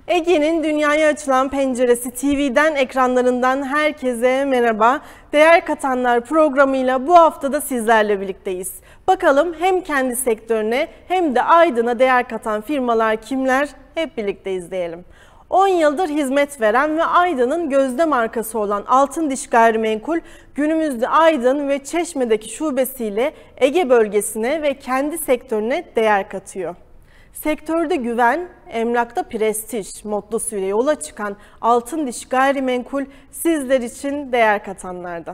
Ege'nin dünyaya açılan penceresi TV'den ekranlarından herkese merhaba. Değer Katanlar programıyla bu hafta da sizlerle birlikteyiz. Bakalım hem kendi sektörüne hem de Aydın'a değer katan firmalar kimler? Hep birlikte izleyelim. 10 yıldır hizmet veren ve Aydın'ın gözde markası olan Altındiş Gayrimenkul, günümüzde Aydın ve Çeşme'deki şubesiyle Ege bölgesine ve kendi sektörüne değer katıyor. Sektörde güven, emlakta prestij mottosuyla yola çıkan Altındiş Gayrimenkul sizler için değer katanlarda.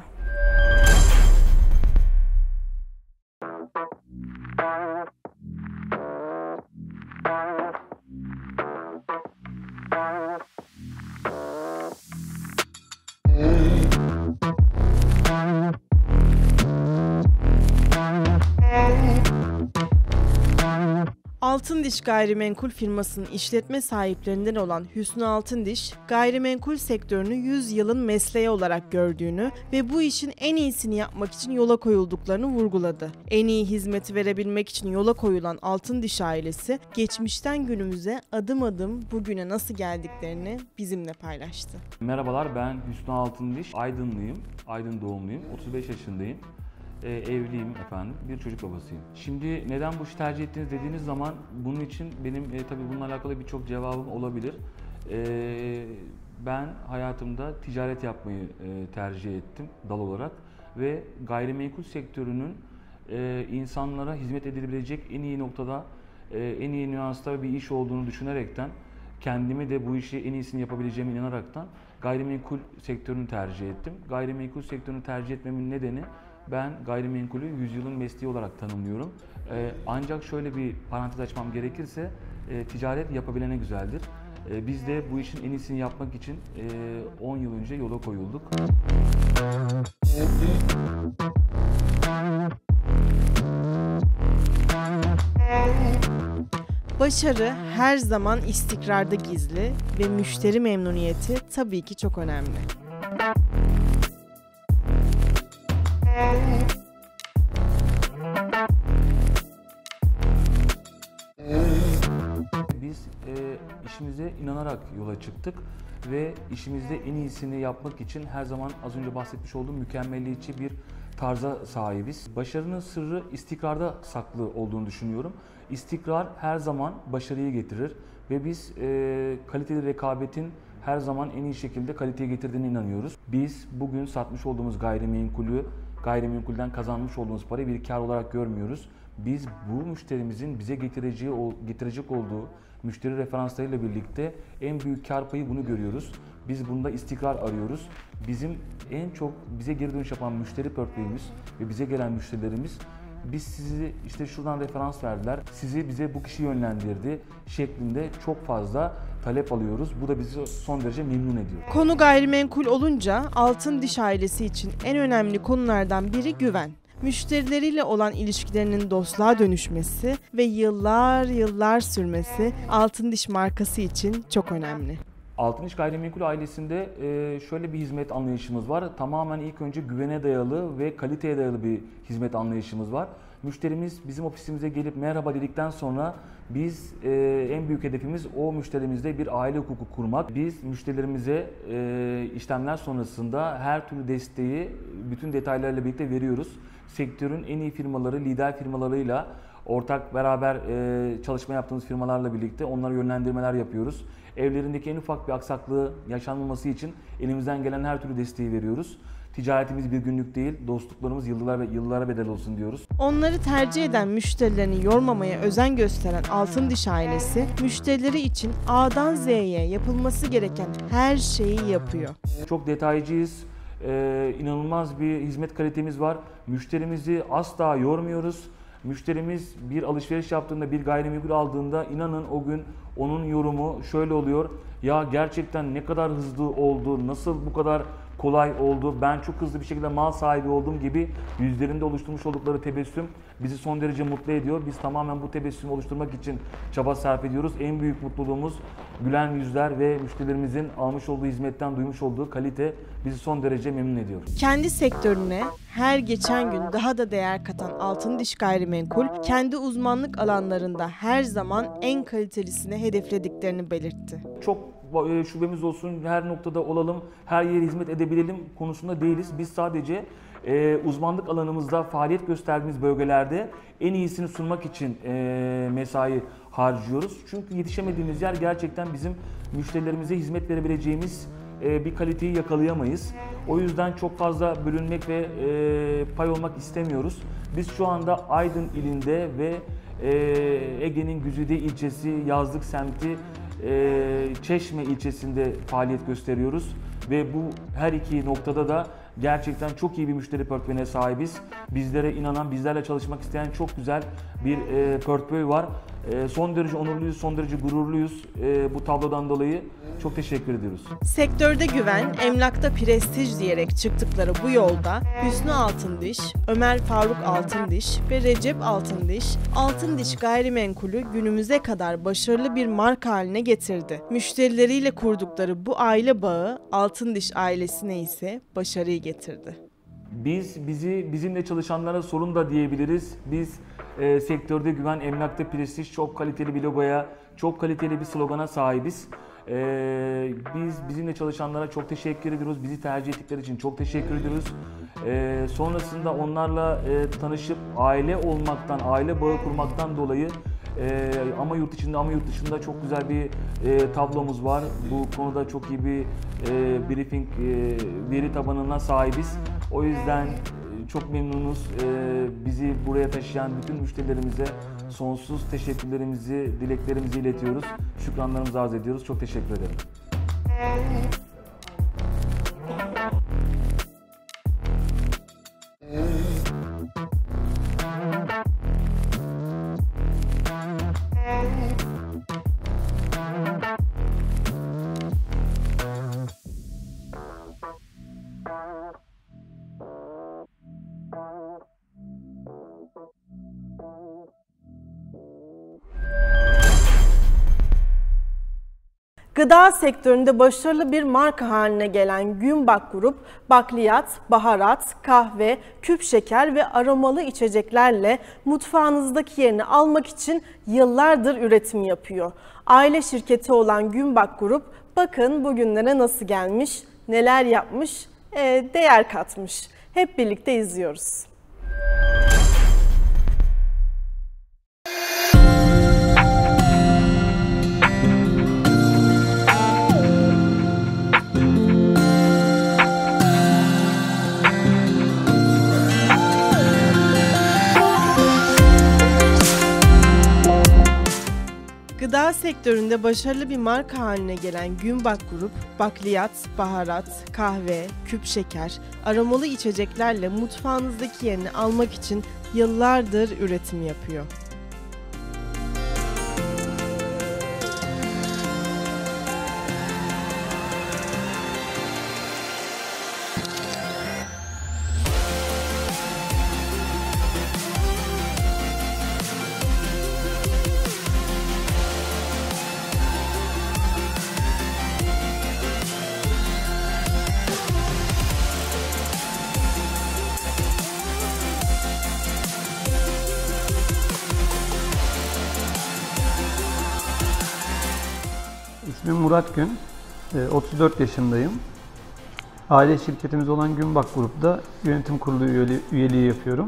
Altındiş Gayrimenkul firmasının işletme sahiplerinden olan Hüsnü Altındiş, gayrimenkul sektörünü 100 yılın mesleği olarak gördüğünü ve bu işin en iyisini yapmak için yola koyulduklarını vurguladı. En iyi hizmeti verebilmek için yola koyulan Altındiş ailesi, geçmişten günümüze adım adım bugüne nasıl geldiklerini bizimle paylaştı. Merhabalar, ben Hüsnü Altındiş, Aydınlıyım, Aydın doğumluyum, 35 yaşındayım. Evliyim efendim, bir çocuk babasıyım. Şimdi neden bu işi tercih ettiniz dediğiniz zaman bunun için benim tabii bununla alakalı birçok cevabım olabilir. Ben hayatımda ticaret yapmayı tercih ettim dal olarak ve gayrimenkul sektörünün insanlara hizmet edilebilecek en iyi noktada, en iyi nüansta bir iş olduğunu düşünerekten kendimi de bu işi en iyisini yapabileceğime inanaraktan gayrimenkul sektörünü tercih ettim. Gayrimenkul sektörünü tercih etmemin nedeni ben gayrimenkulü yüzyılın mesleği olarak tanımlıyorum. Ancak şöyle bir parantez açmam gerekirse ticaret yapabilene güzeldir. Biz de bu işin en iyisini yapmak için 10 yıl önce yola koyulduk. Başarı her zaman istikrarda gizli ve müşteri memnuniyeti tabii ki çok önemli. Biz işimize inanarak yola çıktık ve işimizde en iyisini yapmak için her zaman az önce bahsetmiş olduğum mükemmeliyetçi bir tarza sahibiz. Başarının sırrı istikrarda saklı olduğunu düşünüyorum. İstikrar her zaman başarıyı getirir ve biz kaliteli rekabetin her zaman en iyi şekilde kaliteye getirdiğine inanıyoruz. Biz bugün satmış olduğumuz gayrimenkulden kazanmış olduğumuz parayı bir kar olarak görmüyoruz. Biz bu müşterimizin bize getirecek olduğu müşteri referanslarıyla birlikte en büyük kar payı bunu görüyoruz. Biz bunda istikrar arıyoruz. Bizim en çok bize geri dönüş yapan müşteri portföyümüz ve bize gelen müşterilerimiz biz sizi işte şuradan referans verdiler, sizi bize bu kişi yönlendirdi şeklinde çok fazla talep alıyoruz. Bu da bizi son derece memnun ediyor. Konu gayrimenkul olunca Altındiş ailesi için en önemli konulardan biri güven. Müşterileriyle olan ilişkilerinin dostluğa dönüşmesi ve yıllar sürmesi Altındiş markası için çok önemli. Altındiş Gayrimenkul ailesinde şöyle bir hizmet anlayışımız var. Tamamen ilk önce güvene dayalı ve kaliteye dayalı bir hizmet anlayışımız var. Müşterimiz bizim ofisimize gelip merhaba dedikten sonra biz en büyük hedefimiz o müşterimizle bir aile hukuku kurmak. Biz müşterilerimize işlemler sonrasında her türlü desteği bütün detaylarıyla birlikte veriyoruz. Sektörün en iyi firmaları, lider firmalarıyla ortak beraber çalışma yaptığımız firmalarla birlikte onlara yönlendirmeler yapıyoruz. Evlerindeki en ufak bir aksaklığı yaşanmaması için elimizden gelen her türlü desteği veriyoruz. Ticaretimiz bir günlük değil, dostluklarımız yıllara bedel olsun diyoruz. Onları tercih eden müşterilerini yormamaya özen gösteren Altındiş ailesi, müşterileri için A'dan Z'ye yapılması gereken her şeyi yapıyor. Çok detaycıyız, inanılmaz bir hizmet kalitemiz var. Müşterimizi asla yormuyoruz. Müşterimiz bir alışveriş yaptığında, bir gayrimenkul aldığında inanın o gün onun yorumu şöyle oluyor. Ya gerçekten ne kadar hızlı oldu, nasıl bu kadar kolay oldu. Ben çok hızlı bir şekilde mal sahibi olduğum gibi yüzlerinde oluşturmuş oldukları tebessüm bizi son derece mutlu ediyor. Biz tamamen bu tebessümü oluşturmak için çaba sarf ediyoruz. En büyük mutluluğumuz gülen yüzler ve müşterilerimizin almış olduğu hizmetten duymuş olduğu kalite bizi son derece memnun ediyor. Kendi sektörüne her geçen gün daha da değer katan Altındiş Gayrimenkul, kendi uzmanlık alanlarında her zaman en kalitelisini hedeflediklerini belirtti. Çok şubemiz olsun, her noktada olalım, her yere hizmet edebilelim konusunda değiliz. Biz sadece uzmanlık alanımızda faaliyet gösterdiğimiz bölgelerde en iyisini sunmak için mesai harcıyoruz. Çünkü yetişemediğimiz yer gerçekten bizim müşterilerimize hizmet verebileceğimiz bir kaliteyi yakalayamayız. O yüzden çok fazla bölünmek ve pay olmak istemiyoruz. Biz şu anda Aydın ilinde ve Ege'nin Güzide ilçesi, Yazlık semti, Çeşme ilçesinde faaliyet gösteriyoruz. Ve bu her iki noktada da gerçekten çok iyi bir müşteri portföyüne sahibiz. Bizlere inanan, bizlerle çalışmak isteyen çok güzel bir portföy var. Son derece onurluyuz, son derece gururluyuz bu tablodan dolayı. Çok teşekkür ediyoruz. Sektörde güven, emlakta prestij diyerek çıktıkları bu yolda Hüsnü Altındiş, Ömer Faruk Altındiş ve Recep Altındiş, Altındiş Gayrimenkul'ü günümüze kadar başarılı bir marka haline getirdi. Müşterileriyle kurdukları bu aile bağı Altındiş ailesine ise başarıyı getirdi. Bizimle çalışanlara sorun da diyebiliriz. Biz sektörde güven, emlakta prestij, çok kaliteli bir logoya, çok kaliteli bir slogana sahibiz. Bizimle çalışanlara çok teşekkür ediyoruz. Bizi tercih ettikleri için çok teşekkür ediyoruz. Sonrasında onlarla tanışıp aile olmaktan, aile bağı kurmaktan dolayı ama yurt içinde ama yurt dışında çok güzel bir tablomuz var. Bu konuda çok iyi bir briefing veri tabanına sahibiz. O yüzden çok memnunuz. Bizi buraya taşıyan bütün müşterilerimize sonsuz teşekkürlerimizi, dileklerimizi iletiyoruz. Şükranlarımızı arz ediyoruz. Çok teşekkür ederim. Gıda sektöründe başarılı bir marka haline gelen Günbak Grup, bakliyat, baharat, kahve, küp şeker ve aromalı içeceklerle mutfağınızdaki yerini almak için yıllardır üretim yapıyor. Aile şirketi olan Günbak Grup, bakın bugünlere nasıl gelmiş, neler yapmış, değer katmış. Hep birlikte izliyoruz. Gıda sektöründe başarılı bir marka haline gelen Günbak Grup, bakliyat, baharat, kahve, küp şeker, aromalı içeceklerle mutfağınızdaki yerini almak için yıllardır üretim yapıyor. İsmim Murat Gün, 34 yaşındayım. Aile şirketimiz olan Günbak Grup'ta yönetim kurulu üyeliği yapıyorum.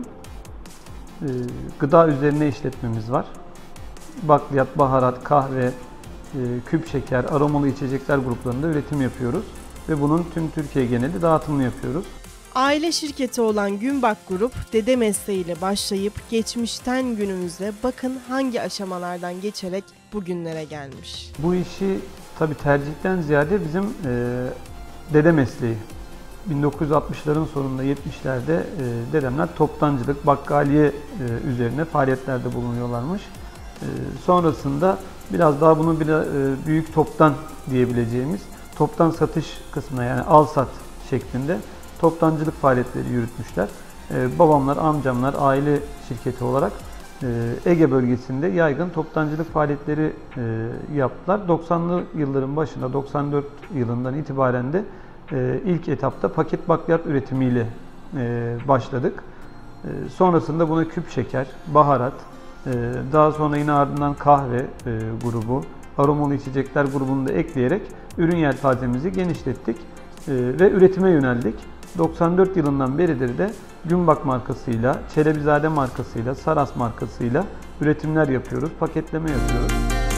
Gıda üzerine işletmemiz var. Bakliyat, baharat, kahve, küp şeker, aromalı içecekler gruplarında üretim yapıyoruz. Ve bunun tüm Türkiye geneli dağıtımını yapıyoruz. Aile şirketi olan Günbak Grup, dede mesleğiyle başlayıp geçmişten günümüze bakın hangi aşamalardan geçerek bugünlere gelmiş. Bu işi tabii tercihten ziyade bizim dede mesleği. 1960'ların sonunda 70'lerde dedemler toptancılık, bakkaliye üzerine faaliyetlerde bulunuyorlarmış. Sonrasında biraz daha bunu büyük toptan diyebileceğimiz toptan satış kısmına, yani al sat şeklinde toptancılık faaliyetleri yürütmüşler. Babamlar, amcamlar aile şirketi olarak Ege bölgesinde yaygın toptancılık faaliyetleri yaptılar. 90'lı yılların başında 94 yılından itibaren de ilk etapta paket bakliyat üretimiyle başladık. Sonrasında buna küp şeker, baharat, daha sonra yine ardından kahve grubu, aromalı içecekler grubunu da ekleyerek ürün yelpazemizi genişlettik ve üretime yöneldik. 94 yılından beridir de Gümbak markasıyla, Çelebizade markasıyla, Saras markasıyla üretimler yapıyoruz, paketleme yapıyoruz.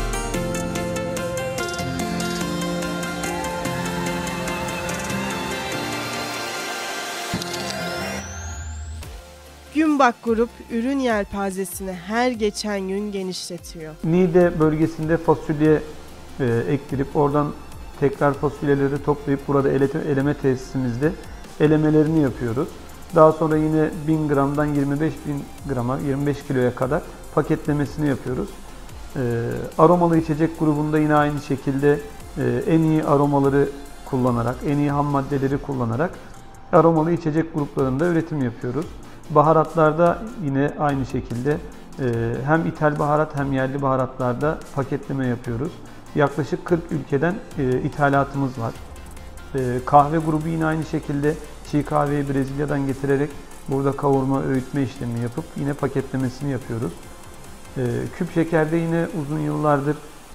Gümbak Grup ürün yelpazesini her geçen gün genişletiyor. Niğde bölgesinde fasulye ektirip oradan tekrar fasulyeleri toplayıp burada eleme tesisimizde elemelerini yapıyoruz. Daha sonra yine 1000 gramdan 25.000 grama, 25 kiloya kadar paketlemesini yapıyoruz. Aromalı içecek grubunda yine aynı şekilde en iyi aromaları kullanarak, en iyi ham maddeleri kullanarak aromalı içecek gruplarında üretim yapıyoruz. Baharatlarda yine aynı şekilde hem ithal baharat hem yerli baharatlarda paketleme yapıyoruz. Yaklaşık 40 ülkeden ithalatımız var. Kahve grubu yine aynı şekilde çiğ kahveyi Brezilya'dan getirerek burada kavurma, öğütme işlemi yapıp yine paketlemesini yapıyoruz. Küp şekerde yine uzun yıllardır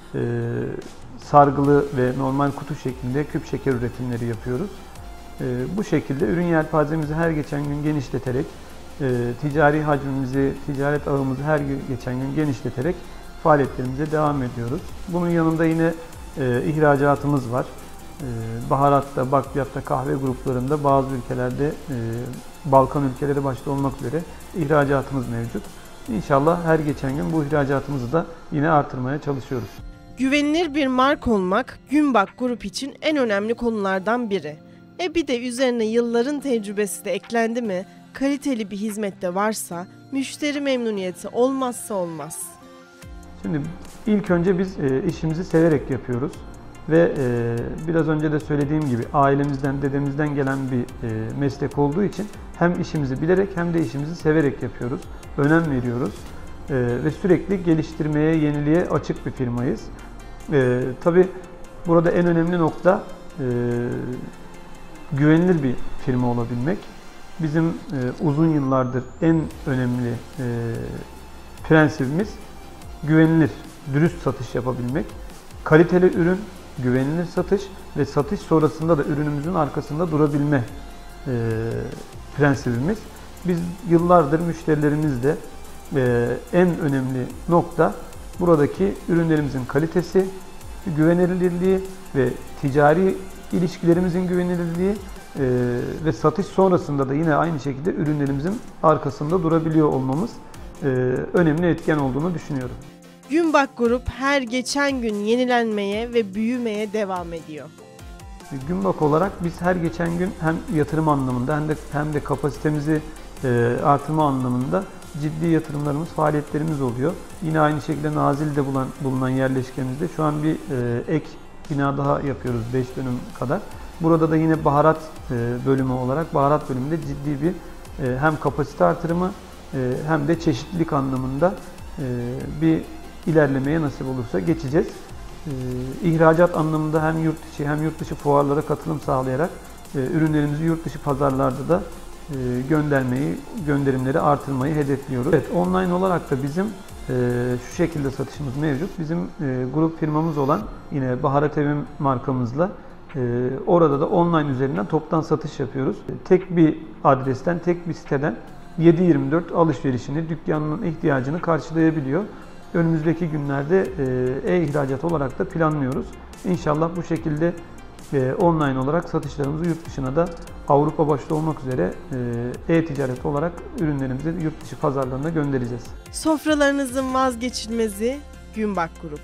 sargılı ve normal kutu şeklinde küp şeker üretimleri yapıyoruz. Bu şekilde ürün yelpazemizi her geçen gün genişleterek, ticari hacmimizi, ticaret ağımızı her geçen gün genişleterek faaliyetlerimize devam ediyoruz. Bunun yanında yine ihracatımız var. Baharatta, bakliyatta, kahve gruplarında bazı ülkelerde, Balkan ülkeleri başta olmak üzere ihracatımız mevcut. İnşallah her geçen gün bu ihracatımızı da yine artırmaya çalışıyoruz. Güvenilir bir marka olmak Gümbak Grup için en önemli konulardan biri. Bir de üzerine yılların tecrübesi de eklendi mi, kaliteli bir hizmette varsa, müşteri memnuniyeti olmazsa olmaz. Şimdi ilk önce biz işimizi severek yapıyoruz ve biraz önce de söylediğim gibi ailemizden, dedemizden gelen bir meslek olduğu için hem işimizi bilerek hem de işimizi severek yapıyoruz, önem veriyoruz ve sürekli geliştirmeye, yeniliğe açık bir firmayız. Tabii burada en önemli nokta güvenilir bir firma olabilmek. Bizim uzun yıllardır en önemli prensibimiz güvenilir, dürüst satış yapabilmek. Kaliteli ürün, güvenilir satış ve satış sonrasında da ürünümüzün arkasında durabilme prensibimiz. Biz yıllardır müşterilerimizle en önemli nokta buradaki ürünlerimizin kalitesi, güvenilirliği ve ticari ilişkilerimizin güvenilirliği ve satış sonrasında da yine aynı şekilde ürünlerimizin arkasında durabiliyor olmamız önemli etken olduğunu düşünüyorum. Gümbak Grup her geçen gün yenilenmeye ve büyümeye devam ediyor. Gümbak olarak biz her geçen gün hem yatırım anlamında hem de kapasitemizi artırma anlamında ciddi yatırımlarımız, faaliyetlerimiz oluyor. Yine aynı şekilde Nazilli'de bulunan yerleşkemizde şu an bir ek bina daha yapıyoruz 5 dönüm kadar. Burada da yine baharat bölümü olarak baharat bölümünde ciddi bir hem kapasite artırımı hem de çeşitlilik anlamında bir ilerlemeye nasip olursa geçeceğiz. İhracat anlamında hem yurt içi hem yurt dışı fuarlara katılım sağlayarak ürünlerimizi yurt dışı pazarlarda da gönderimleri artırmayı hedefliyoruz. Evet, online olarak da bizim şu şekilde satışımız mevcut. Bizim grup firmamız olan yine Baharat Evim markamızla orada da online üzerinden toptan satış yapıyoruz. Tek bir adresten, tek bir siteden 7/24 alışverişini, dükkanının ihtiyacını karşılayabiliyor. Önümüzdeki günlerde e-ihracat olarak da planlıyoruz. İnşallah bu şekilde online olarak satışlarımızı yurt dışına da Avrupa başta olmak üzere e-ticaret olarak ürünlerimizi yurt dışı pazarlarına göndereceğiz. Sofralarınızın vazgeçilmezi Gümbak Grup.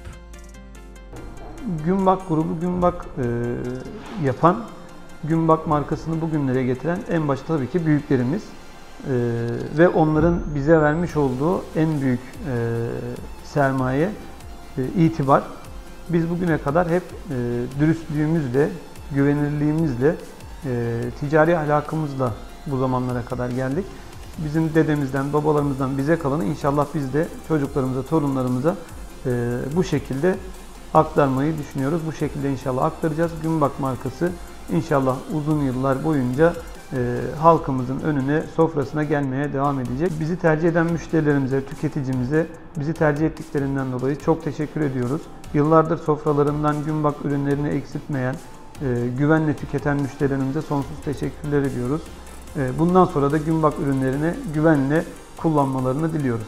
Gümbak grubu, Gümbak yapan, Gümbak markasını bugünlere getiren en başta tabii ki büyüklerimiz ve onların bize vermiş olduğu en büyük sermaye, itibar. Biz bugüne kadar hep dürüstlüğümüzle, güvenilirliğimizle ticari ahlakımızla bu zamanlara kadar geldik. Bizim dedemizden, babalarımızdan bize kalanı inşallah biz de çocuklarımıza, torunlarımıza bu şekilde aktarmayı düşünüyoruz. Bu şekilde inşallah aktaracağız. Günbak markası inşallah uzun yıllar boyunca halkımızın önüne, sofrasına gelmeye devam edecek. Bizi tercih eden müşterilerimize, tüketicimize bizi tercih ettiklerinden dolayı çok teşekkür ediyoruz. Yıllardır sofralarından Günbak ürünlerini eksiltmeyen, güvenle tüketen müşterilerimize sonsuz teşekkürler ediyoruz. Bundan sonra da Günbak ürünlerini güvenle kullanmalarını diliyoruz.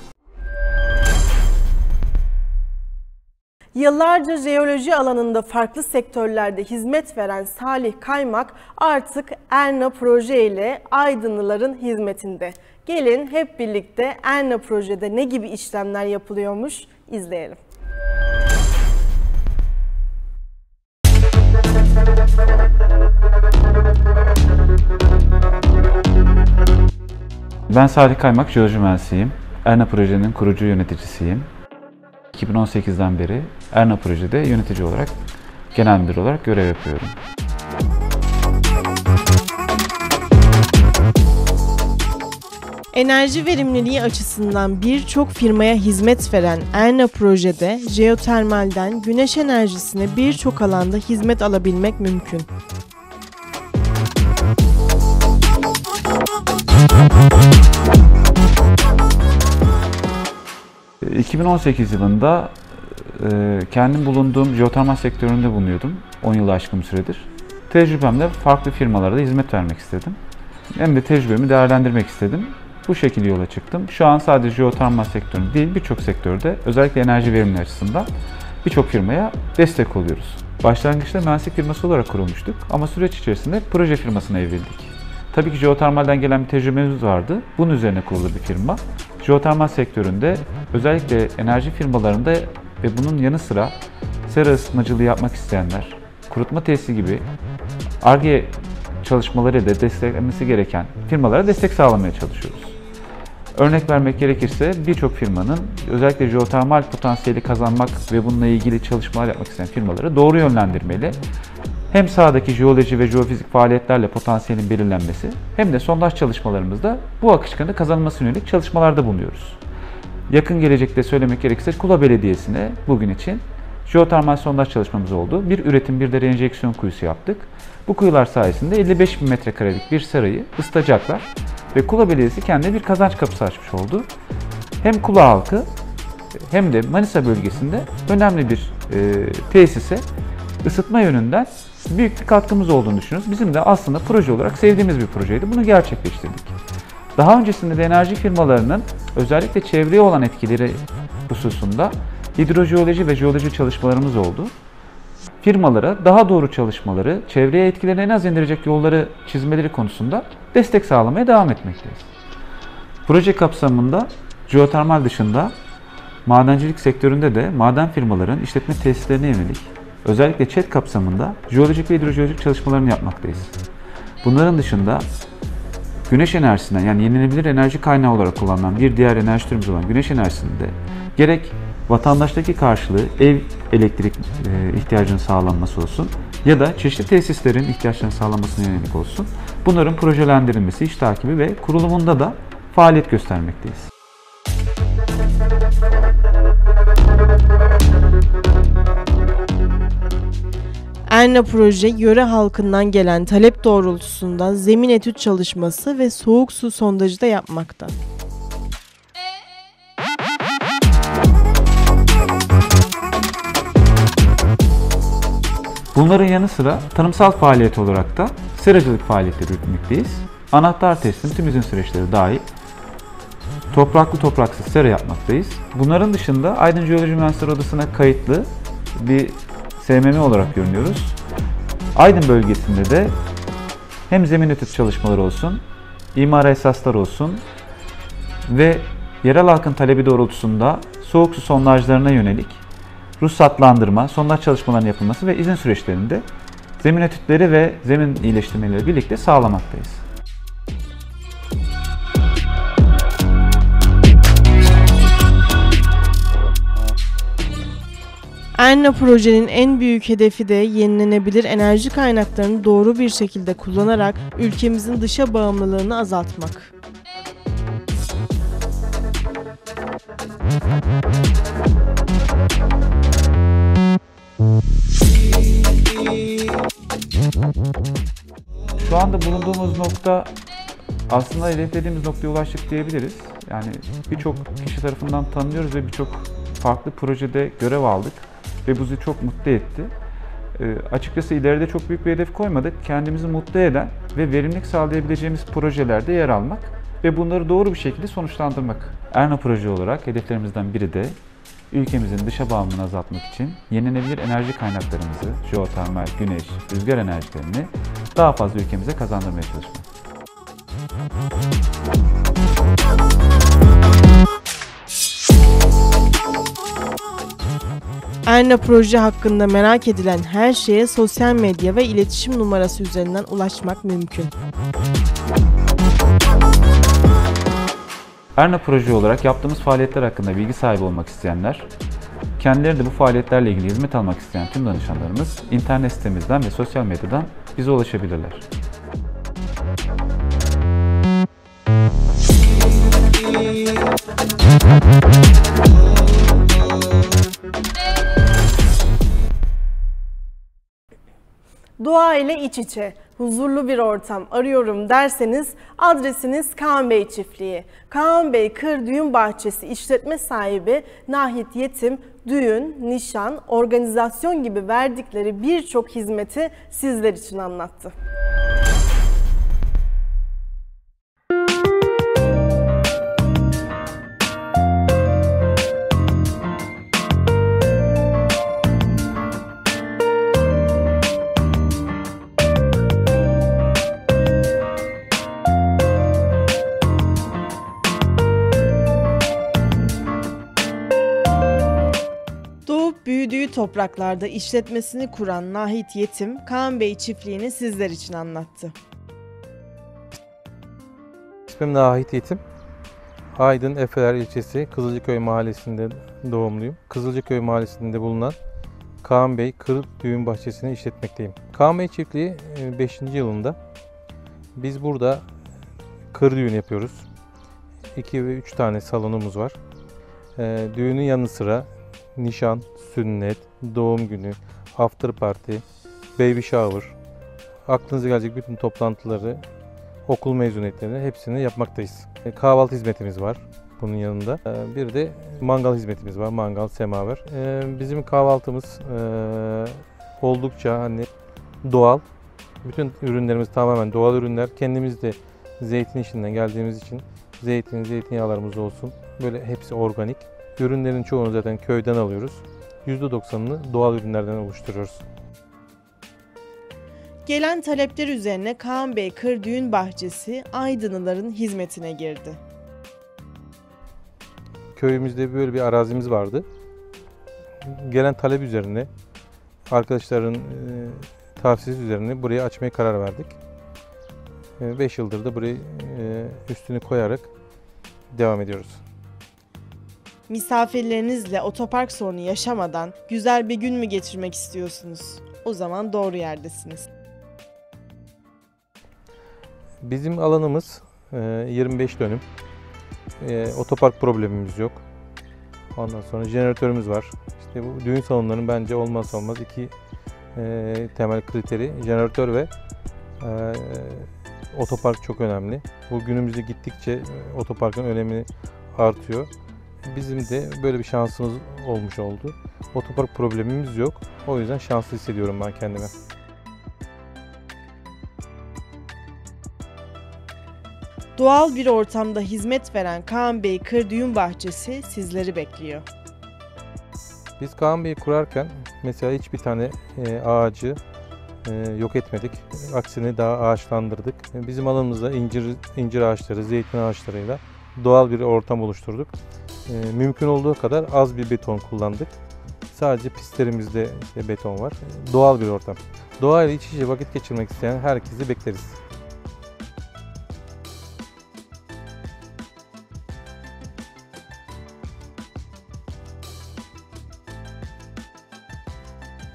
Yıllarca jeoloji alanında farklı sektörlerde hizmet veren Salih Kaymak artık Erna Proje ile Aydınlıların hizmetinde. Gelin hep birlikte Erna Proje'de ne gibi işlemler yapılıyormuş izleyelim. Ben Salih Kaymak, jeoloji mühendisiyim. Erna Proje'nin kurucu yöneticisiyim. 2018'den beri Erna Proje'de yönetici olarak, genel müdür olarak görev yapıyorum. Enerji verimliliği açısından birçok firmaya hizmet veren Erna Proje'de jeotermalden güneş enerjisine birçok alanda hizmet alabilmek mümkün. – 2018 yılında kendim bulunduğum jeotermal sektöründe bulunuyordum. 10 yılı aşkın bir süredir. Tecrübemle farklı firmalara da hizmet vermek istedim. Hem de tecrübemi değerlendirmek istedim. Bu şekilde yola çıktım. Şu an sadece jeotermal sektöründe değil, birçok sektörde özellikle enerji verimliliği açısından birçok firmaya destek oluyoruz. Başlangıçta mühendislik firması olarak kurulmuştuk ama süreç içerisinde proje firmasına evrildik. Tabii ki jeotermalden gelen bir tecrübemiz vardı. Bunun üzerine kurulu bir firma. Jeotermal sektöründe özellikle enerji firmalarında ve bunun yanı sıra sera ısıtmacılığı yapmak isteyenler, kurutma tesisi gibi Ar-Ge çalışmaları da desteklenmesi gereken firmalara destek sağlamaya çalışıyoruz. Örnek vermek gerekirse birçok firmanın özellikle jeotermal potansiyeli kazanmak ve bununla ilgili çalışmalar yapmak isteyen firmaları doğru yönlendirmeli. Hem sahadaki jeoloji ve jeofizik faaliyetlerle potansiyelin belirlenmesi hem de sondaj çalışmalarımızda bu akışkanı kazanılmasına yönelik çalışmalarda bulunuyoruz. Yakın gelecekte söylemek gerekirse Kula Belediyesi'ne bugün için jeotermal sondaj çalışmamız oldu. Bir üretim, bir de reenjeksiyon kuyusu yaptık. Bu kuyular sayesinde 55.000 metrekarelik bir serayı ısıtacaklar ve Kula Belediyesi kendine bir kazanç kapısı açmış oldu. Hem Kula halkı hem de Manisa bölgesinde önemli bir tesise ısıtma yönünden büyük bir katkımız olduğunu düşünüyoruz. Bizim de aslında proje olarak sevdiğimiz bir projeydi. Bunu gerçekleştirdik. Daha öncesinde de enerji firmalarının özellikle çevreye olan etkileri hususunda hidrojeoloji ve jeoloji çalışmalarımız oldu. Firmalara daha doğru çalışmaları, çevreye etkilerini en az indirecek yolları çizmeleri konusunda destek sağlamaya devam etmekteyiz. Proje kapsamında jeotermal dışında madencilik sektöründe de maden firmaların işletme tesislerine yönelik özellikle ÇED kapsamında jeolojik ve hidrojeolojik çalışmalarını yapmaktayız. Bunların dışında güneş enerjisinden yani yenilenebilir enerji kaynağı olarak kullanılan bir diğer enerji türümüz olan güneş enerjisinde gerek vatandaştaki karşılığı ev elektrik ihtiyacının sağlanması olsun ya da çeşitli tesislerin ihtiyaçlarının sağlanmasına yönelik olsun. Bunların projelendirilmesi, iş takibi ve kurulumunda da faaliyet göstermekteyiz. Erna Proje, yöre halkından gelen talep doğrultusunda zemin etüt çalışması ve soğuk su sondajı da yapmakta. Bunların yanı sıra tarımsal faaliyet olarak da seracılık faaliyetleri yürütmekteyiz. Anahtar teslim tüm izin süreçleri dahil topraklı topraksız sera yapmaktayız. Bunların dışında Aydın Jeoloji Mühendisleri Odası'na kayıtlı bir SMM olarak görünüyoruz. Aydın bölgesinde de hem zemin etüt çalışmaları olsun, imara esaslar olsun ve yerel halkın talebi doğrultusunda soğuk su sondajlarına yönelik ruhsatlandırma, sondaj çalışmalarının yapılması ve izin süreçlerinde zemin etütleri ve zemin iyileştirmeleri birlikte sağlamaktayız. Erna projenin en büyük hedefi de yenilenebilir enerji kaynaklarını doğru bir şekilde kullanarak ülkemizin dışa bağımlılığını azaltmak. Şu anda bulunduğumuz nokta aslında hedeflediğimiz noktaya ulaştık diyebiliriz. Yani birçok kişi tarafından tanınıyoruz ve birçok farklı projede görev aldık ve bu bizi çok mutlu etti. Açıkçası ileride çok büyük bir hedef koymadık. Kendimizi mutlu eden ve verimlilik sağlayabileceğimiz projelerde yer almak ve bunları doğru bir şekilde sonuçlandırmak. Erna proje olarak hedeflerimizden biri de ülkemizin dışa bağımlılığını azaltmak için yenilenebilir enerji kaynaklarımızı, jeotermal, güneş, rüzgar enerjilerini daha fazla ülkemize kazandırmaya çalışmak. Erna proje hakkında merak edilen her şeye sosyal medya ve iletişim numarası üzerinden ulaşmak mümkün. Erna proje olarak yaptığımız faaliyetler hakkında bilgi sahibi olmak isteyenler, kendileri de bu faaliyetlerle ilgili hizmet almak isteyen tüm danışanlarımız internet sitemizden ve sosyal medyadan bize ulaşabilirler. Doğa ile iç içe, huzurlu bir ortam arıyorum derseniz adresiniz Kaan Bey Çiftliği. Kaan Bey Kır Düğün Bahçesi işletme sahibi Nahit Yetim, düğün, nişan, organizasyon gibi verdikleri birçok hizmeti sizler için anlattı. Büyüdüğü topraklarda işletmesini kuran Nahit Yetim, Kaan Bey Çiftliği'ni sizler için anlattı. İsmim Nahit Yetim. Aydın Efeler ilçesi Kızılcıköy mahallesinde doğumluyum. Kızılcıköy mahallesinde bulunan Kaan Bey Kır Düğün Bahçesi'ni işletmekteyim. Kaan Bey Çiftliği 5. yılında. Biz burada kır düğün yapıyoruz. 2 ve 3 tane salonumuz var. Düğünün yanı sıra nişan, sünnet, doğum günü, after party, baby shower, aklınıza gelecek bütün toplantıları, okul mezuniyetlerini hepsini yapmaktayız. Kahvaltı hizmetimiz var bunun yanında. Bir de mangal hizmetimiz var, mangal, semaver. Bizim kahvaltımız oldukça doğal. Bütün ürünlerimiz tamamen doğal ürünler. Kendimiz de zeytin işinden geldiğimiz için zeytinyağlarımız olsun. Böyle hepsi organik. Ürünlerin çoğunu zaten köyden alıyoruz. %90'ını doğal ürünlerden oluşturuyoruz. Gelen talepler üzerine Kaan Bey Kır Düğün Bahçesi Aydınlıların hizmetine girdi. Köyümüzde böyle bir arazimiz vardı. Gelen talep üzerine, arkadaşların tavsiyesi üzerine burayı açmaya karar verdik. 5 yıldır da burayı üstünü koyarak devam ediyoruz. Misafirlerinizle otopark sorunu yaşamadan güzel bir gün mü geçirmek istiyorsunuz? O zaman doğru yerdesiniz. Bizim alanımız 25 dönüm. Otopark problemimiz yok. Ondan sonra jeneratörümüz var. İşte bu düğün salonlarının bence olmazsa olmaz iki temel kriteri jeneratör ve otopark çok önemli. Bu günümüzde gittikçe otoparkın önemi artıyor. Bizim de böyle bir şansımız olmuş oldu. Otopark problemimiz yok. O yüzden şanslı hissediyorum ben kendimi. Doğal bir ortamda hizmet veren Kaan Bey Kır Düğün Bahçesi sizleri bekliyor. Biz Kaan Bey'i kurarken mesela hiçbir tane ağacı yok etmedik. Aksine daha ağaçlandırdık. Bizim alanımızda incir ağaçları, zeytin ağaçlarıyla doğal bir ortam oluşturduk. Mümkün olduğu kadar az bir beton kullandık. Sadece pistlerimizde beton var. Doğal bir ortam. Doğayla iç içe vakit geçirmek isteyen herkesi bekleriz.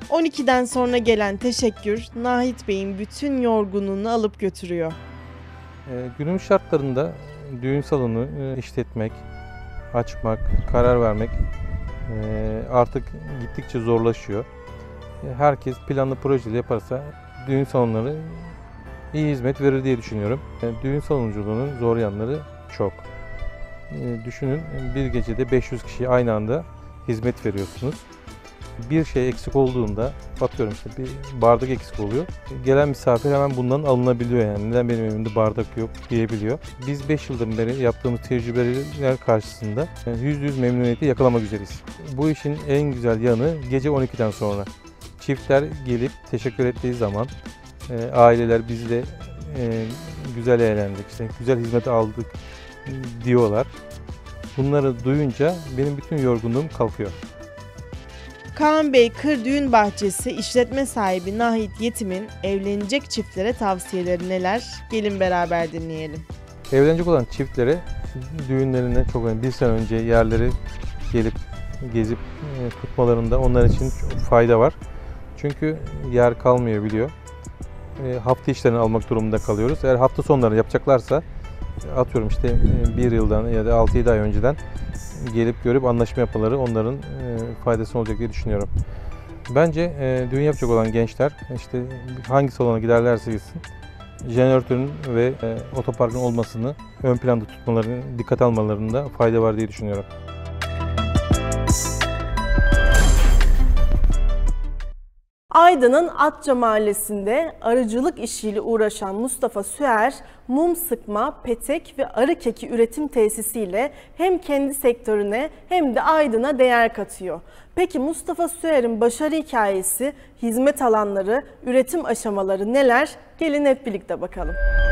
12'den sonra gelen teşekkür Nahit Bey'in bütün yorgunluğunu alıp götürüyor. Günümüz şartlarında düğün salonu işletmek, açmak, karar vermek artık gittikçe zorlaşıyor. Herkes planlı projeli yaparsa düğün salonları iyi hizmet verir diye düşünüyorum. Düğün salonculuğunun zor yanları çok. Düşünün, bir gecede 500 kişiye aynı anda hizmet veriyorsunuz. Bir şey eksik olduğunda, atıyorum işte bir bardak eksik oluyor. Gelen misafir hemen bundan alınabiliyor yani. Neden benim evimde bardak yok diyebiliyor. Biz 5 yıldır beri yaptığımız tecrübeler karşısında %100 memnuniyeti yakalamak üzereyiz. Bu işin en güzel yanı gece 12'den sonra. Çiftler gelip teşekkür ettiği zaman aileler bizle güzel eğlendik, işte güzel hizmet aldık diyorlar. Bunları duyunca benim bütün yorgunluğum kalkıyor. Kaan Bey Kır Düğün Bahçesi işletme sahibi Nahit Yetim'in evlenecek çiftlere tavsiyeleri neler? Gelin beraber dinleyelim. Evlenecek olan çiftlere düğünlerine çok önemli. Bir sene önce yerleri gelip gezip tutmalarında onlar için çok fayda var. Çünkü yer kalmıyor biliyor. Hafta işlerini almak durumunda kalıyoruz. Eğer hafta sonları yapacaklarsa atıyorum işte bir yıldan ya da 6-7 ay önceden gelip görüp anlaşma yapmaları onların faydası olacak diye düşünüyorum. Bence düğün yapacak olan gençler işte hangi salona giderlerse gitsin jeneratörün ve otoparkın olmasını ön planda tutmalarını, dikkat almalarında fayda var diye düşünüyorum. Aydın'ın Atça Mahallesi'nde arıcılık işiyle uğraşan Mustafa Süer, mum sıkma, petek ve arı keki üretim tesisiyle hem kendi sektörüne hem de Aydın'a değer katıyor. Peki Mustafa Süer'in başarı hikayesi, hizmet alanları, üretim aşamaları neler? Gelin hep birlikte bakalım.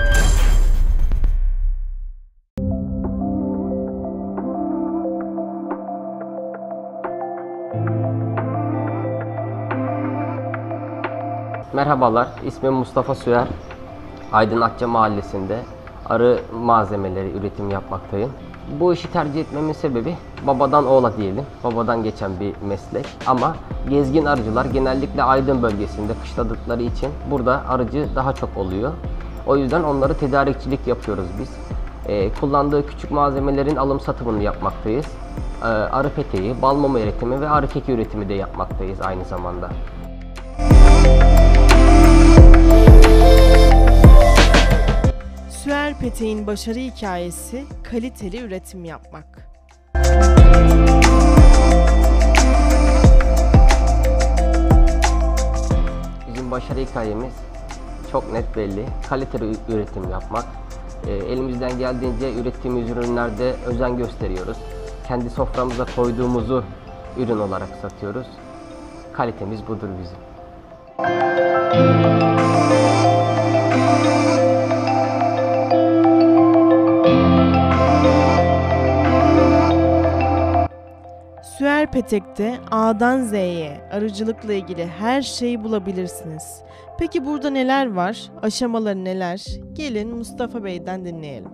Merhabalar, ismim Mustafa Süer. Aydın Atça Mahallesi'nde arı malzemeleri üretim yapmaktayım. Bu işi tercih etmemin sebebi babadan oğula diyelim. Babadan geçen bir meslek. Ama gezgin arıcılar genellikle Aydın bölgesinde kışladıkları için burada arıcı daha çok oluyor. O yüzden onları tedarikçilik yapıyoruz biz. Kullandığı küçük malzemelerin alım satımını yapmaktayız. Arı peteği, bal mumu üretimi ve arı keki üretimi de yapmaktayız aynı zamanda. Süer Peteğin başarı hikayesi kaliteli üretim yapmak. Bizim başarı hikayemiz çok net belli. Kaliteli üretim yapmak. Elimizden geldiğince ürettiğimiz ürünlerde özen gösteriyoruz. Kendi soframıza koyduğumuzu ürün olarak satıyoruz. Kalitemiz budur bizim. Süer Petek'te A'dan Z'ye arıcılıkla ilgili her şeyi bulabilirsiniz. Peki burada neler var? Aşamaları neler? Gelin Mustafa Bey'den dinleyelim.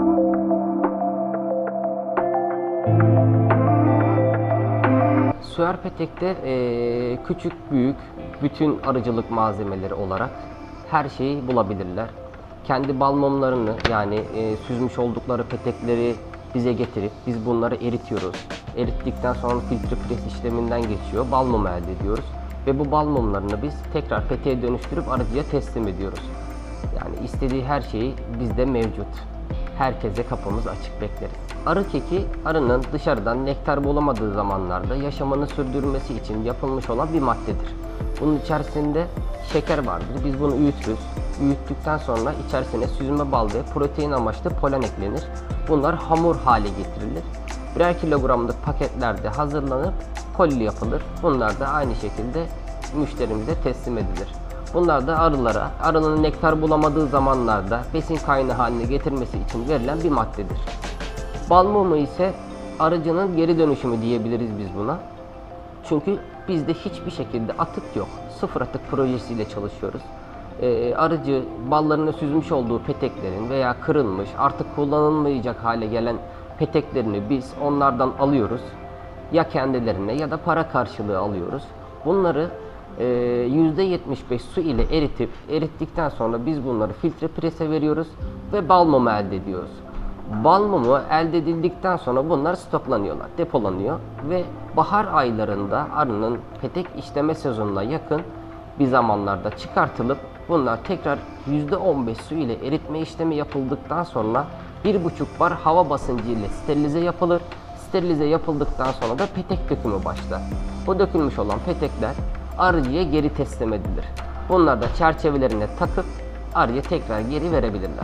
Süer Petek'te küçük büyük bütün arıcılık malzemeleri olarak her şeyi bulabilirler. Kendi bal mumlarını yani süzmüş oldukları petekleri bize getirip biz bunları eritiyoruz. Erittikten sonra filtre pres işleminden geçiyor. Bal mumu elde ediyoruz. Ve bu bal mumlarını biz tekrar peteğe dönüştürüp arıcıya teslim ediyoruz. Yani istediği her şeyi bizde mevcut. Herkese kapımız açık bekleriz. Arı keki, arının dışarıdan nektar bulamadığı zamanlarda yaşamını sürdürmesi için yapılmış olan bir maddedir. Bunun içerisinde şeker vardır. Biz bunu öğütürüz. Öğüttükten sonra içerisine süzme bal ve protein amaçlı polen eklenir. Bunlar hamur hale getirilir. Birer kilogramlık paketlerde hazırlanıp koli yapılır. Bunlar da aynı şekilde müşterimize teslim edilir. Bunlar da arılara, arının nektar bulamadığı zamanlarda besin kaynağı haline getirmesi için verilen bir maddedir. Bal mumu ise arıcının geri dönüşümü diyebiliriz biz buna. Çünkü bizde hiçbir şekilde atık yok. Sıfır atık projesiyle çalışıyoruz. Arıcı ballarını süzmüş olduğu peteklerin veya kırılmış artık kullanılmayacak hale gelen peteklerini biz onlardan alıyoruz. Ya kendilerine ya da para karşılığı alıyoruz. Bunları %75 su ile erittikten sonra biz bunları filtre prese veriyoruz ve bal mumu elde ediyoruz. Bal mumu elde edildikten sonra bunlar stoklanıyorlar, depolanıyor ve bahar aylarında arının petek işleme sezonuna yakın bir zamanlarda çıkartılıp bunlar tekrar %15 su ile eritme işlemi yapıldıktan sonra 1,5 bar hava basıncı ile sterilize yapılır. Sterilize yapıldıktan sonra da petek dökümü başlar. Bu dökülmüş olan petekler arıcıya geri teslim edilir. Bunlar da çerçevelerine takıp arıya tekrar geri verebilirler.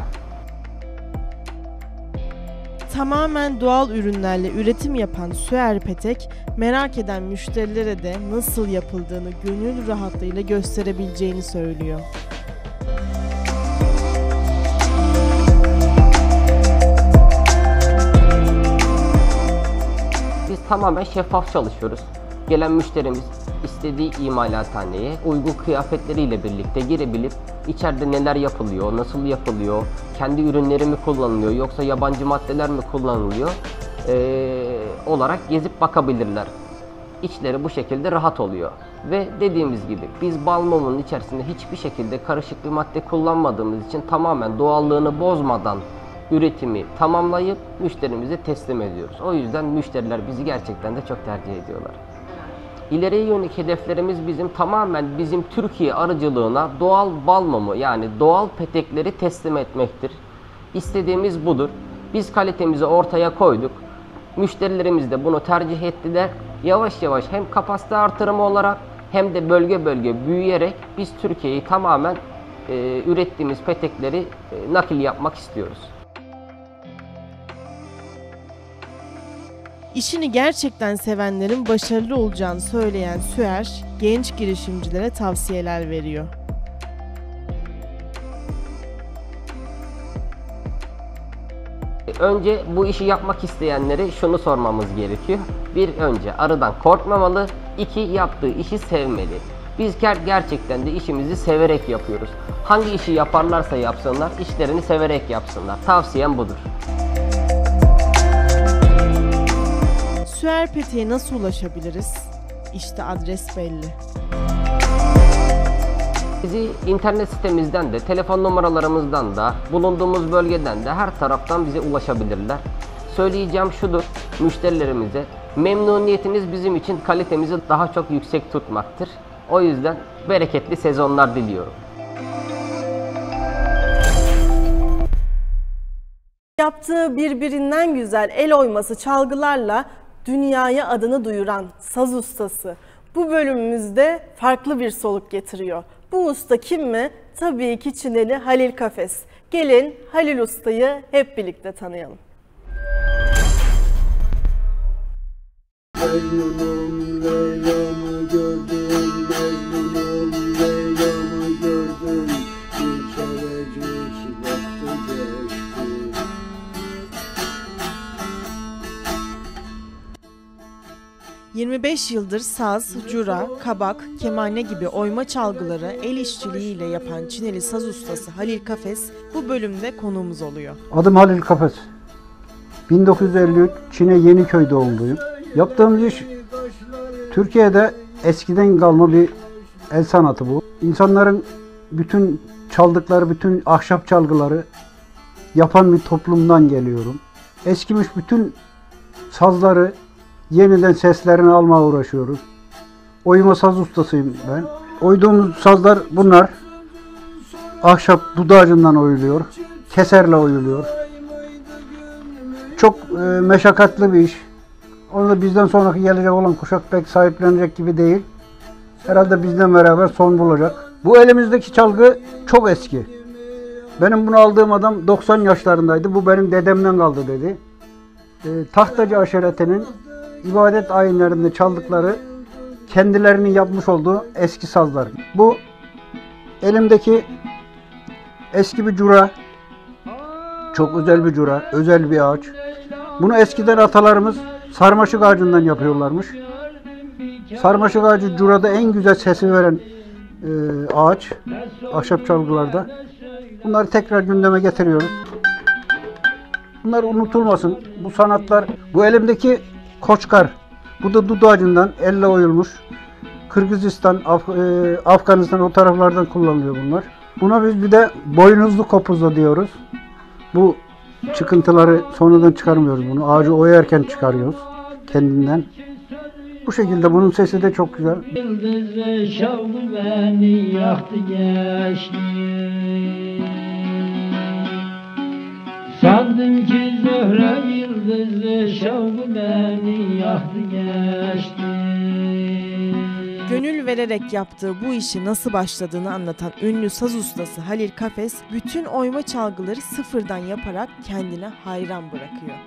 Tamamen doğal ürünlerle üretim yapan Süer Petek, merak eden müşterilere de nasıl yapıldığını gönül rahatlığıyla gösterebileceğini söylüyor. Biz tamamen şeffaf çalışıyoruz. Gelen müşterimiz istediği imalathaneye uygun kıyafetleriyle birlikte girebilip içeride neler yapılıyor, nasıl yapılıyor, kendi ürünleri mi kullanılıyor yoksa yabancı maddeler mi kullanılıyor olarak gezip bakabilirler. İçleri bu şekilde rahat oluyor. Ve dediğimiz gibi biz bal mumunun içerisinde hiçbir şekilde karışık bir madde kullanmadığımız için tamamen doğallığını bozmadan üretimi tamamlayıp müşterimize teslim ediyoruz. O yüzden müşteriler bizi gerçekten de çok tercih ediyorlar. İleriye yönelik hedeflerimiz tamamen bizim Türkiye arıcılığına doğal bal mumu yani doğal petekleri teslim etmektir. İstediğimiz budur. Biz kalitemizi ortaya koyduk. Müşterilerimiz de bunu tercih ettiler. Yavaş yavaş hem kapasite artırımı olarak hem de bölge bölge büyüyerek biz Türkiye'yi tamamen ürettiğimiz petekleri nakil yapmak istiyoruz. İşini gerçekten sevenlerin başarılı olacağını söyleyen Süer, genç girişimcilere tavsiyeler veriyor. Önce bu işi yapmak isteyenlere şunu sormamız gerekiyor. Bir, önce arıdan korkmamalı. İki, yaptığı işi sevmeli. Biz gerçekten de işimizi severek yapıyoruz. Hangi işi yaparlarsa yapsınlar, işlerini severek yapsınlar. Tavsiyem budur. Süer Petek'e nasıl ulaşabiliriz? İşte adres belli. Bizi internet sitemizden de, telefon numaralarımızdan da, bulunduğumuz bölgeden de her taraftan bize ulaşabilirler. Söyleyeceğim şudur, müşterilerimize memnuniyetiniz bizim için kalitemizi daha çok yüksek tutmaktır. O yüzden bereketli sezonlar diliyorum. Yaptığı birbirinden güzel el oyması çalgılarla dünyaya adını duyuran saz ustası bu bölümümüzde farklı bir soluk getiriyor. Bu usta kim mi? Tabii ki Çineli Halil Kafes. Gelin Halil Usta'yı hep birlikte tanıyalım. Mecnunum Leyla'mı gördüm, Mecnunum Leyla'mı gördüm, bir kerecik baktı geçti. 25 yıldır saz, cura, kabak, kemane gibi oyma çalgıları el işçiliğiyle yapan Çineli saz ustası Halil Kafes bu bölümde konuğumuz oluyor. Adım Halil Kafes. 1953 Çin'e Yeniköy doğumluyum. Yaptığımız iş Türkiye'de eskiden kalma bir el sanatı bu. İnsanların bütün çaldıkları bütün ahşap çalgıları yapan bir toplumdan geliyorum. Eskimiş bütün sazları yeniden seslerini almaya uğraşıyoruz. Oyma saz ustasıyım ben. Oyduğumuz sazlar bunlar. Ahşap dudağacından oyuluyor. Keserle oyuluyor. Çok meşakkatli bir iş. Onu da bizden sonraki gelecek olan kuşak pek sahiplenecek gibi değil. Herhalde bizden beraber son bulacak. Bu elimizdeki çalgı çok eski. Benim bunu aldığım adam 90 yaşlarındaydı. Bu benim dedemden kaldı dedi. Tahtacı aşiretinin ibadet ayinlerinde çaldıkları kendilerinin yapmış olduğu eski sazlar. Bu elimdeki eski bir cura. Çok özel bir cura, özel bir ağaç. Bunu eskiden atalarımız sarmaşık ağacından yapıyorlarmış. Sarmaşık ağacı curada en güzel sesi veren ağaç, ahşap çalgılarda. Bunları tekrar gündeme getiriyoruz. Bunlar unutulmasın. Bu sanatlar, bu elimdeki koçkar. Bu da dut ağacından elle oyulmuş. Kırgızistan, Afganistan o taraflardan kullanılıyor bunlar. Buna biz bir de boynuzlu kopuzla diyoruz. Bu çıkıntıları sonradan çıkarmıyoruz bunu. Ağacı oyarken çıkarıyoruz kendinden. Bu şekilde bunun sesi de çok güzel. Yıldızı şavlı beni yaktı geçti. Sandım ki Zöhre yıldızı şavlı beni yaktı geçti. Gönül vererek yaptığı bu işi nasıl başladığını anlatan ünlü saz ustası Halil Kafes, bütün oyma çalgıları sıfırdan yaparak kendine hayran bırakıyor.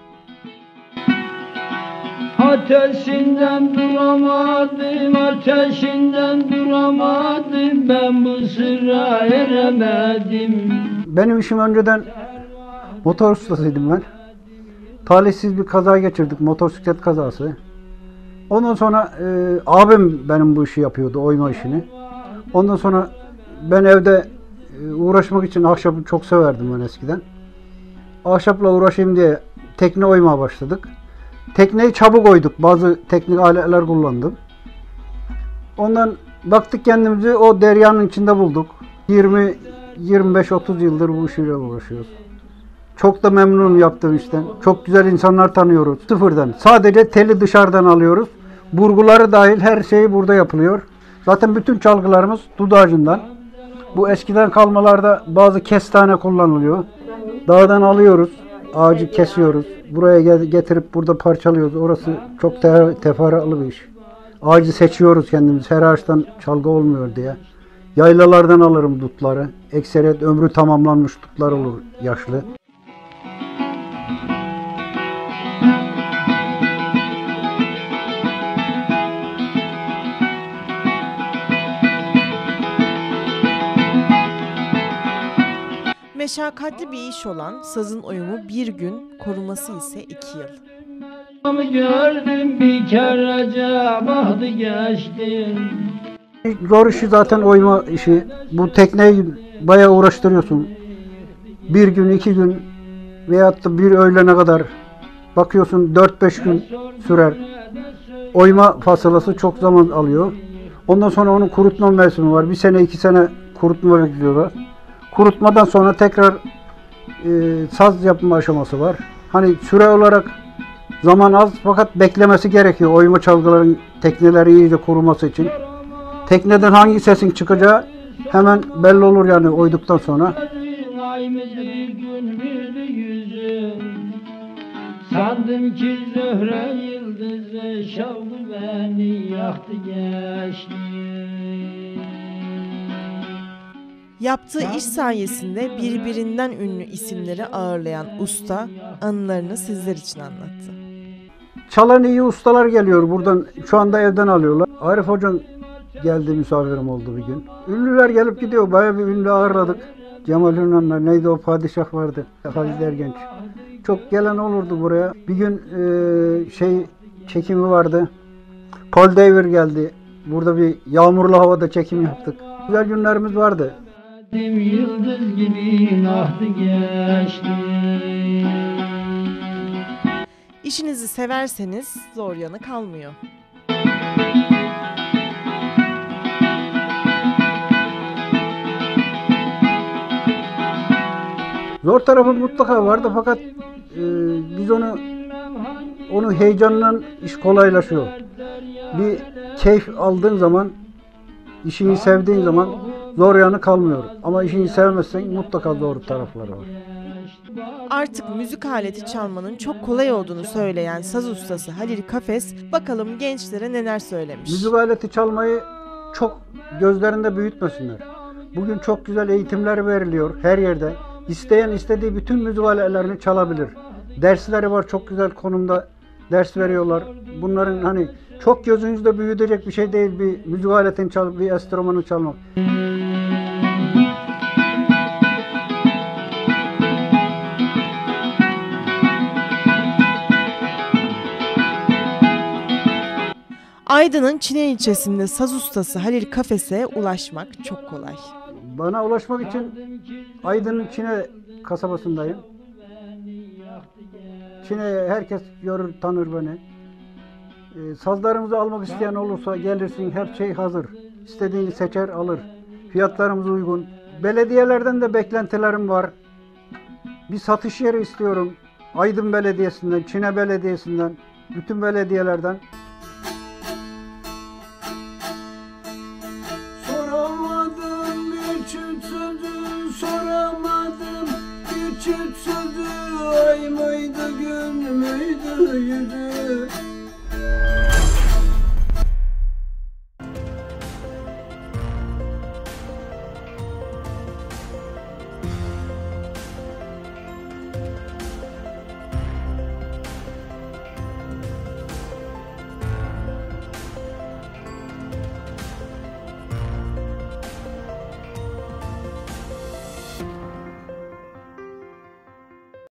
Ateşinden duramadım, ateşinden duramadım, ben bu sırra eremedim. Benim işim önceden motor ustasıydım ben. Talihsiz bir kaza geçirdik, motosiklet kazası. Ondan sonra abim benim bu işi yapıyordu, oyma işini. Ondan sonra ben evde uğraşmak için ahşabı çok severdim ben eskiden. Ahşapla uğraşayım diye tekne oymaya başladık. Tekneyi çabuk oyduk, bazı teknik aletler kullandım. Ondan baktık kendimizi o deryanın içinde bulduk. 20-25-30 yıldır bu işle uğraşıyoruz. Çok da memnunum yaptığım işten. Çok güzel insanlar tanıyoruz. Sıfırdan. Sadece teli dışarıdan alıyoruz. Burguları dahil her şey burada yapılıyor. Zaten bütün çalgılarımız dut ağacından. Bu eskiden kalmalarda bazı kestane kullanılıyor. Dağdan alıyoruz. Ağacı kesiyoruz. Buraya getirip burada parçalıyoruz. Orası çok teferruatlı bir iş. Ağacı seçiyoruz kendimiz. Her ağaçtan çalgı olmuyor diye. Yaylalardan alırım dutları. Ekseriyet ömrü tamamlanmış dutlar olur yaşlı. Meşakkatli bir iş olan sazın oyumu bir gün, koruması ise 2 yıl. Gördüm bir kere bahtı geçtim. Zor işi zaten oyma işi. Bu tekneyi bayağı uğraştırıyorsun. Bir gün, 2 gün veyahut da bir öğlene kadar bakıyorsun 4-5 gün sürer. Oyma fasılası çok zaman alıyor. Ondan sonra onun kurutma mevsimi var. 1 sene 2 sene kurutma bekliyorlar. Kurutmadan sonra tekrar saz yapma aşaması var. Hani süre olarak zaman az fakat beklemesi gerekiyor oyma çalgıların tekneleri iyice kuruması için. Tekneden hangi sesin çıkacağı hemen belli olur yani oyduktan sonra. Sandım ki Zöhre yıldızı şavlı beni yaktı geçti. Yaptığı iş sayesinde birbirinden ünlü isimleri ağırlayan usta anılarını sizler için anlattı. Çalan iyi ustalar geliyor buradan. Şu anda evden alıyorlar. Arif Hocam geldi, misafirim oldu bir gün. Ünlüler gelip gidiyor. Bayağı bir ünlü ağırladık. Cemal Ünlüler, neydi o padişah vardı. Halil Ergenç. Çok gelen olurdu buraya. Bir gün çekimi vardı. Paul Devir geldi. Burada bir yağmurlu havada çekim yaptık. Güzel günlerimiz vardı. Yıldız gibi ahtı geçti. İşinizi severseniz zor yanı kalmıyor. Zor tarafı mutlaka vardı fakat biz onu heyecanla iş kolaylaşıyor. Bir keyif aldığın zaman, işini sevdiğin zaman zor yanı kalmıyor. Ama işini sevmezsen mutlaka zor tarafları var. Artık müzik aleti çalmanın çok kolay olduğunu söyleyen saz ustası Halil Kafes, bakalım gençlere neler söylemiş. Müzik aleti çalmayı çok gözlerinde büyütmesinler. Bugün çok güzel eğitimler veriliyor her yerde. İsteyen istediği bütün müzik aletlerini çalabilir. Dersleri var, çok güzel konumda ders veriyorlar. Bunların hani çok gözünüzde büyütecek bir şey değil bir müzik aletini çalıp bir enstrümanı çalmak. Aydın'ın Çinen ilçesinde saz ustası Halil Kafes'e ulaşmak çok kolay. Bana ulaşmak için Aydın'ın Çine kasabasındayım. Çine'ye herkes görür, tanır beni. Sazlarımızı almak isteyen olursa gelirsin, her şey hazır. İstediğini seçer alır. Fiyatlarımız uygun. Belediyelerden de beklentilerim var. Bir satış yeri istiyorum. Aydın Belediyesi'nden, Çine Belediyesi'nden, bütün belediyelerden. Soramadım bir çift sözü, soramadım bir çift sözü. Ay mıydı gün müydü yüzü?